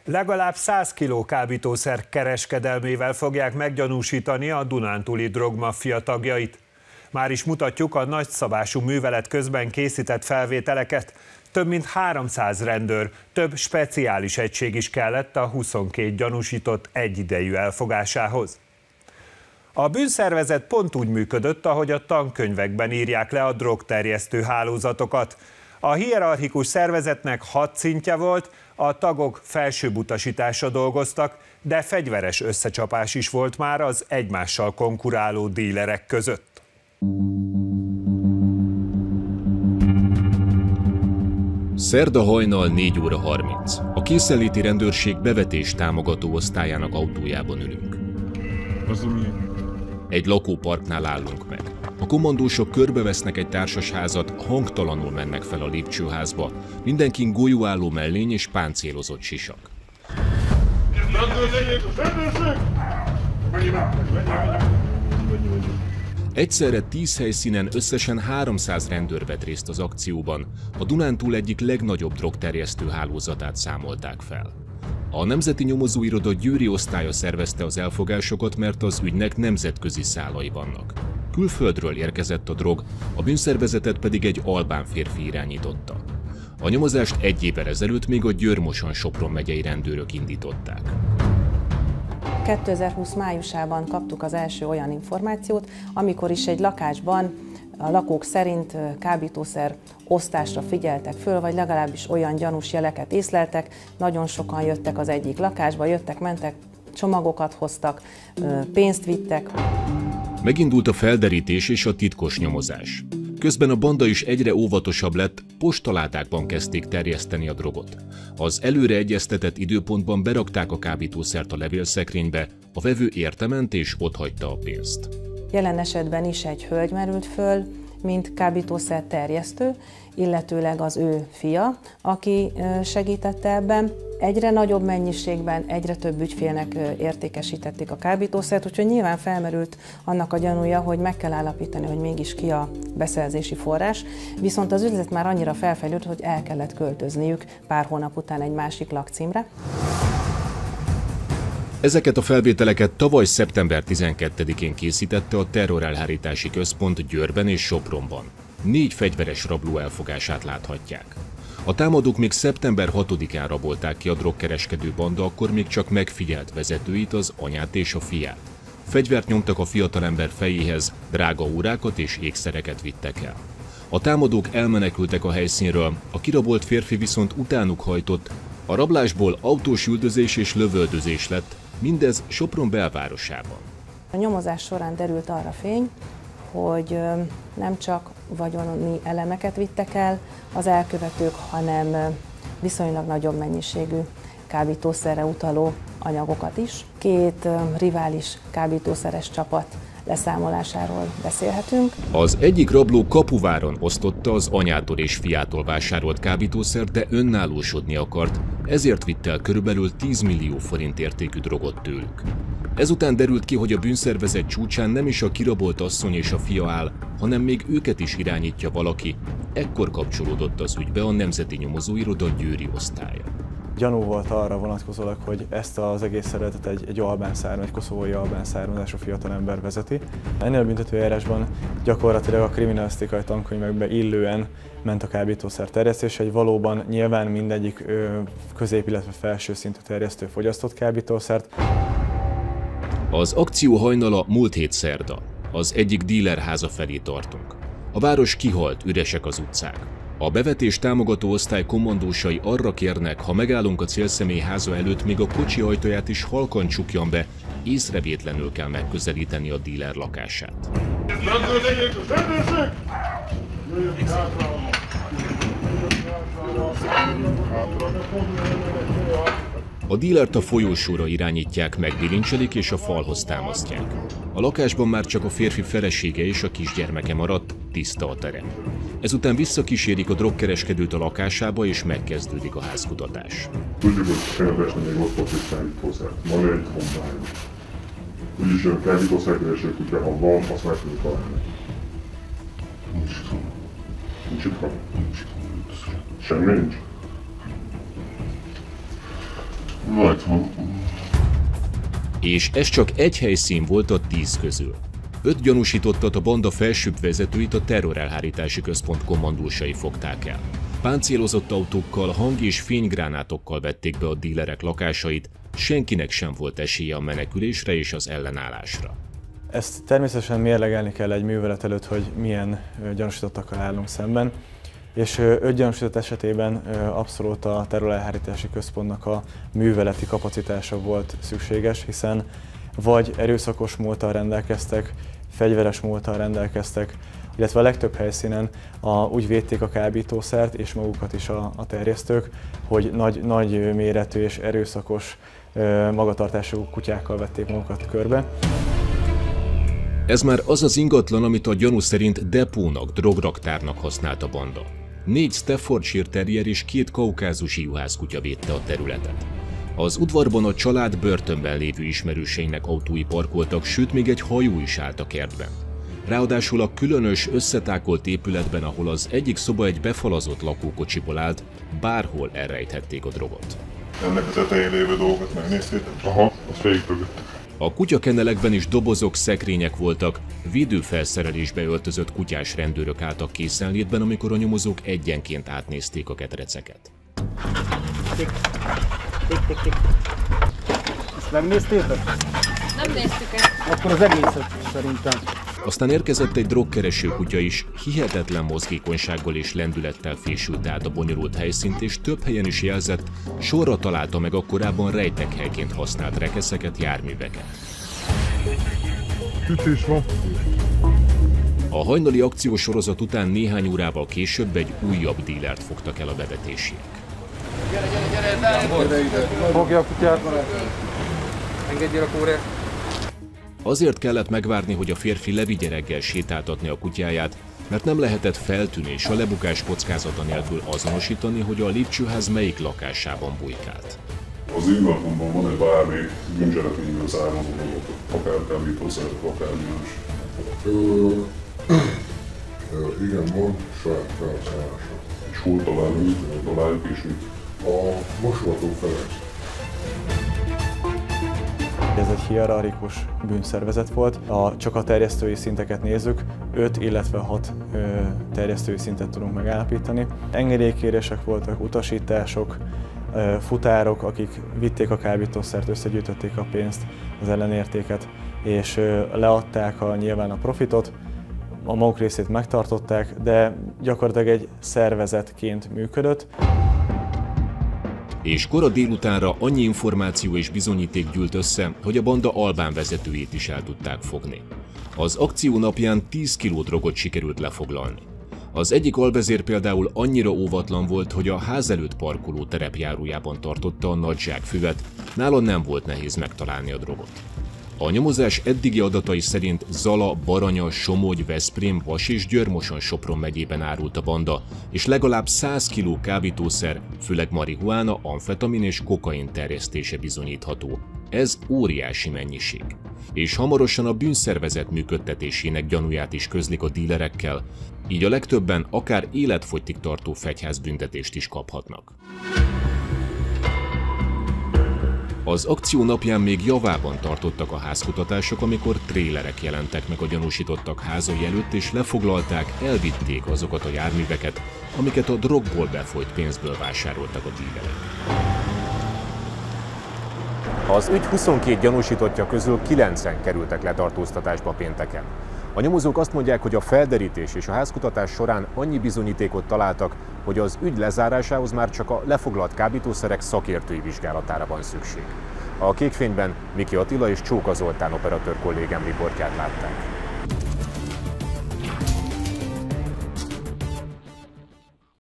Legalább 100 kiló kábítószer kereskedelmével fogják meggyanúsítani a dunántúli drogmaffia tagjait. Már is mutatjuk a nagyszabású művelet közben készített felvételeket. Több mint 300 rendőr, több speciális egység is kellett a 22 gyanúsított egyidejű elfogásához. A bűnszervezet pont úgy működött, ahogy a tankönyvekben írják le a drogterjesztő hálózatokat. A hierarchikus szervezetnek 6 szintje volt, a tagok felsőbb utasításra dolgoztak, de fegyveres összecsapás is volt már az egymással konkuráló dílerek között. Szerda hajnal 4:30. A készenléti rendőrség bevetés támogató osztályának autójában ülünk. Egy lakóparknál állunk meg. A kommandósok körbevesznek egy társasházat, hangtalanul mennek fel a lépcsőházba. Mindenkin golyóálló mellény és páncélozott sisak. Egyszerre 10 helyszínen összesen 300 rendőr vett részt az akcióban. A Dunántúl egyik legnagyobb drogterjesztő hálózatát számolták fel. A Nemzeti Nyomozóiroda győri osztálya szervezte az elfogásokat, mert az ügynek nemzetközi szálai vannak. Külföldről érkezett a drog, a bűnszervezetet pedig egy albán férfi irányította. A nyomozást egy évvel ezelőtt még a Győr-Moson-Sopron megyei rendőrök indították. 2020 májusában kaptuk az első olyan információt, amikor is egy lakásban a lakók szerint kábítószer osztásra figyeltek föl, vagy legalábbis olyan gyanús jeleket észleltek. Nagyon sokan jöttek az egyik lakásba, jöttek-mentek, csomagokat hoztak, pénzt vittek. Megindult a felderítés és a titkos nyomozás. Közben a banda is egyre óvatosabb lett, postaládákban kezdték terjeszteni a drogot. Az előre egyeztetett időpontban berakták a kábítószert a levélszekrénybe, a vevő értement és otthagyta a pénzt. Jelen esetben is egy hölgy merült föl, mint kábítószer terjesztő, illetőleg az ő fia, aki segítette ebben. Egyre nagyobb mennyiségben, egyre több ügyfélnek értékesítették a kábítószert, úgyhogy nyilván felmerült annak a gyanúja, hogy meg kell állapítani, hogy mégis ki a beszerzési forrás. Viszont az üzlet már annyira felfejlődött, hogy el kellett költözniük pár hónap után egy másik lakcímre. Ezeket a felvételeket tavaly szeptember 12-én készítette a Terrorelhárítási Központ Győrben és Sopronban. 4 fegyveres rabló elfogását láthatják. A támadók még szeptember 6-án rabolták ki a drogkereskedő banda, akkor még csak megfigyelt vezetőit, az anyát és a fiát. Fegyvert nyomtak a fiatalember fejéhez, drága órákat és ékszereket vittek el. A támadók elmenekültek a helyszínről, a kirabolt férfi viszont utánuk hajtott. A rablásból autós üldözés és lövöldözés lett, mindez Sopron belvárosában. A nyomozás során derült arra fény, hogy nem csak vagyoni elemeket vittek el az elkövetők, hanem viszonylag nagyobb mennyiségű kábítószerre utaló anyagokat is. 2 rivális kábítószeres csapat leszámolásáról beszélhetünk. Az egyik rabló Kapuváron osztotta az anyától és fiától vásárolt kábítószert, de önállósodni akart, ezért vitt el körülbelül 10 millió forint értékű drogot tőlük. Ezután derült ki, hogy a bűnszervezet csúcsán nem is a kirabolt asszony és a fia áll, hanem még őket is irányítja valaki. Ekkor kapcsolódott az ügybe a Nemzeti Nyomozóiroda győri osztálya. Gyanú volt arra vonatkozólag, hogy ezt az egész szervezetet egy albán származású, egy koszovói albán származású fiatalember vezeti. Ennél a büntetőeljárásban gyakorlatilag a kriminalisztikai tankönyvekbe illően ment a kábítószer terjesztése, hogy valóban nyilván mindegyik közép, illetve felső szintű terjesztő fogyasztott kábítószert. Az akció hajnala múlt hét szerda. Az egyik dílerháza felé tartunk. A város kihalt, üresek az utcák. A bevetés támogató osztály kommandósai arra kérnek, ha megállunk a célszemély háza előtt, még a kocsi ajtaját is halkan csukjan be, észrevétlenül kell megközelíteni a díler lakását. A dílert a folyósóra irányítják, megbilincselik és a falhoz támasztják. A lakásban már csak a férfi felesége és a kisgyermeke maradt, tiszta a terem. Ezután visszakísérik a drogkereskedőt a lakásába és megkezdődik a házkutatás. Tudjuk, hogy Kenyabesnél még ott volt egy kábítószer, van egy kombány. Úgyis olyan kábítószerkereső kutya, ha van, azt meg tudjuk találni. Nincs itt. Nincs itt van? Nincs itt. Semmi nincs? Rajta. És ez csak egy helyszín volt a 10 közül. 5 gyanúsítottat a banda felsőbb vezetőit a terrorelhárítási központ kommandósai fogták el. Páncélozott autókkal, hang- és fénygránátokkal vették be a dílerek lakásait, senkinek sem volt esélye a menekülésre és az ellenállásra. Ezt természetesen mérlegelni kell egy művelet előtt, hogy milyen gyanúsítottakkal állunk szemben. És 5 gyanúsított esetében abszolút a terrorelhárítási központnak a műveleti kapacitása volt szükséges, hiszen vagy erőszakos múlttal rendelkeztek, fegyveres múlttal rendelkeztek, illetve a legtöbb helyszínen úgy védték a kábítószert és magukat is a terjesztők, hogy nagy méretű és erőszakos magatartású kutyákkal vették magukat körbe. Ez már az az ingatlan, amit a gyanú szerint depónak, drograktárnak használt a banda. 4 Staffordshire terrier és 2 kaukázusi juhászkutya védte a területet. Az udvarban a család börtönben lévő ismerőseinek autói parkoltak, sőt még egy hajó is állt a kertben. Ráadásul a különös, összetákolt épületben, ahol az egyik szoba egy befalazott lakókocsiból állt, bárhol elrejthették a drogot. Ennek a tetején lévő dolgokat megnéztétek? Aha, azt végigpörgöttük. A kutyakennelekben is dobozok, szekrények voltak, védőfelszerelésbe öltözött kutyás rendőrök álltak készenlétben, amikor a nyomozók egyenként átnézték a ketreceket. Tik. Ezt megnéztétek? Nem néztük ezt. Akkor az egészet szerintem. Aztán érkezett egy drogkereső kutya is, hihetetlen mozgékonysággal és lendülettel fésült át a bonyolult helyszínt, és több helyen is jelzett, sorra találta meg a korábban rejtekhelyként használt rekeszeket, járműveket. Sütés van. A hajnali akciósorozat után néhány órával később egy újabb dílert fogtak el a bevetésiek. Fogja a kutyát. Engedjél a kórát. Azért kellett megvárni, hogy a férfi levigye reggel sétáltatni a kutyáját, mert nem lehetett feltűnés a lebukás kockázata nélkül azonosítani, hogy a lépcsőház melyik lakásában bujkált. Az ingatlanban van egy bármi bűncselekményből származó dolog, akár kábítószer, akár más. Igen, van saját felhasználása. És hol találjuk is mit? A Mosogató Ferenc. Ez egy hierarchikus bűnszervezet volt. Csak a terjesztői szinteket nézzük, 5, illetve 6 terjesztői szintet tudunk megállapítani. Engedélykérések voltak, utasítások, futárok, akik vitték a kábítószert, összegyűjtötték a pénzt, az ellenértéket, és leadták nyilván a profitot, a maguk részét megtartották, de gyakorlatilag egy szervezetként működött. És kora délutánra annyi információ és bizonyíték gyűlt össze, hogy a banda albán vezetőjét is el tudták fogni. Az akció napján 10 kg drogot sikerült lefoglalni. Az egyik alvezér például annyira óvatlan volt, hogy a ház előtt parkoló terepjárójában tartotta a nagy zsákfüvet, nála nem volt nehéz megtalálni a drogot. A nyomozás eddigi adatai szerint Zala, Baranya, Somogy, Veszprém, Vas és Győr-Moson-Sopron megyében árult a banda, és legalább 100 kg kábítószer, főleg marihuána, amfetamin és kokain terjesztése bizonyítható. Ez óriási mennyiség. És hamarosan a bűnszervezet működtetésének gyanúját is közlik a dílerekkel, így a legtöbben akár életfogytig tartó fegyházbüntetést is kaphatnak. Az akció napján még javában tartottak a házkutatások, amikor trélerek jelentek meg a gyanúsítottak házai előtt, és lefoglalták, elvitték azokat a járműveket, amiket a drogból befolyt pénzből vásároltak a dílerek. Az ügy 22 gyanúsítottja közül 9-en kerültek letartóztatásba pénteken. A nyomozók azt mondják, hogy a felderítés és a házkutatás során annyi bizonyítékot találtak, hogy az ügy lezárásához már csak a lefoglalt kábítószerek szakértői vizsgálatára van szükség. A Kékfényben Miki Attila és Csóka Zoltán operatőr kollégám riportját látták.